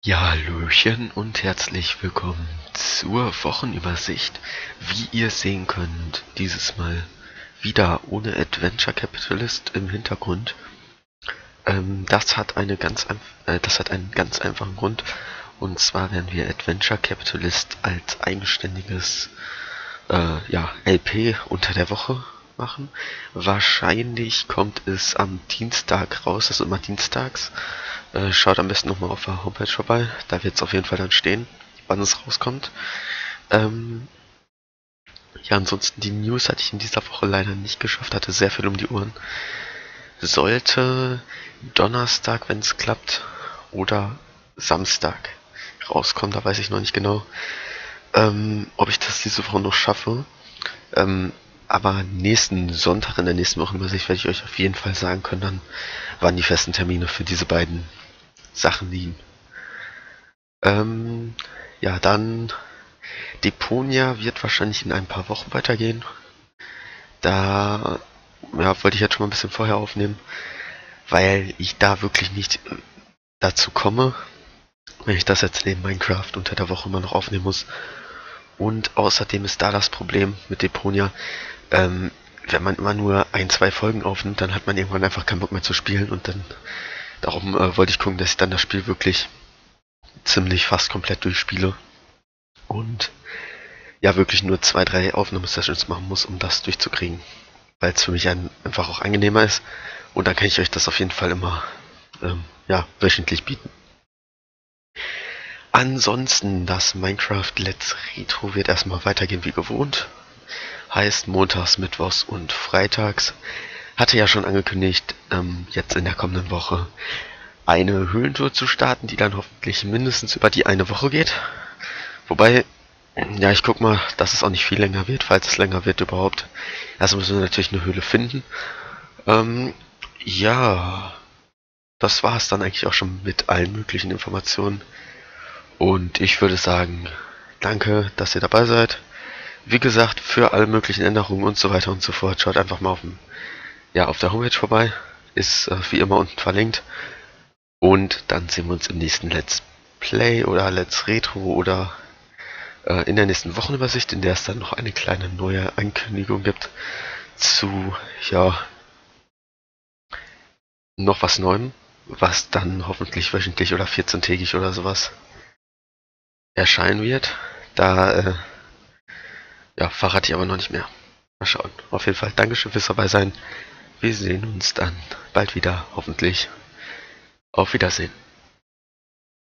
Ja, hallöchen und herzlich willkommen zur Wochenübersicht. Wie ihr sehen könnt, dieses Mal wieder ohne Adventure Capitalist im Hintergrund. Das hat einen ganz einfachen Grund. Und zwar werden wir Adventure Capitalist als eigenständiges LP unter der Woche machen. Wahrscheinlich kommt es am Dienstag raus, das ist immer dienstags. Schaut am besten nochmal auf der Homepage vorbei, da wird es auf jeden Fall dann stehen, wann es rauskommt. Ansonsten die News hatte ich in dieser Woche leider nicht geschafft, hatte sehr viel um die Ohren. Sollte Donnerstag, wenn es klappt, oder Samstag rauskommen, da weiß ich noch nicht genau, ob ich das diese Woche noch schaffe. Aber nächsten Sonntag in der nächsten Wochenübersicht werde ich euch auf jeden Fall sagen können, dann, wann die festen Termine für diese beiden Sachen liegen. Dann Deponia wird wahrscheinlich in ein paar Wochen weitergehen. Da wollte ich jetzt schon mal ein bisschen vorher aufnehmen, weil ich da wirklich nicht dazu komme, wenn ich das jetzt neben Minecraft unter der Woche immer noch aufnehmen muss. Und außerdem ist da das Problem mit Deponia, wenn man immer nur 1-2 Folgen aufnimmt, dann hat man irgendwann einfach keinen Bock mehr zu spielen und dann darum wollte ich gucken, dass ich dann das Spiel wirklich ziemlich fast komplett durchspiele und wirklich nur 2-3 Aufnahmesessions machen muss, um das durchzukriegen, weil es für mich einfach auch angenehmer ist und dann kann ich euch das auf jeden Fall immer wöchentlich bieten. Ansonsten, das Minecraft Let's Retro wird erstmal weitergehen wie gewohnt. Heißt montags, mittwochs und freitags. Hatte ja schon angekündigt, jetzt in der kommenden Woche eine Höhlentour zu starten, die dann hoffentlich mindestens über die eine Woche geht. Wobei, ich guck mal, dass es auch nicht viel länger wird, falls es länger wird überhaupt. Erst müssen wir natürlich eine Höhle finden. Das war es dann eigentlich auch schon mit allen möglichen Informationen. Und ich würde sagen, danke, dass ihr dabei seid. Wie gesagt, für alle möglichen Änderungen und so weiter und so fort, schaut einfach mal auf der Homepage vorbei. Ist wie immer unten verlinkt. Und dann sehen wir uns im nächsten Let's Play oder Let's Retro oder in der nächsten Wochenübersicht, in der es dann noch eine kleine neue Ankündigung gibt zu, noch was Neuem, was dann hoffentlich wöchentlich oder 14-tägig oder sowas erscheinen wird. Da verrate ich aber noch nicht mehr. Mal schauen. Auf jeden Fall Dankeschön fürs dabei sein. Wir sehen uns dann bald wieder, hoffentlich. Auf Wiedersehen.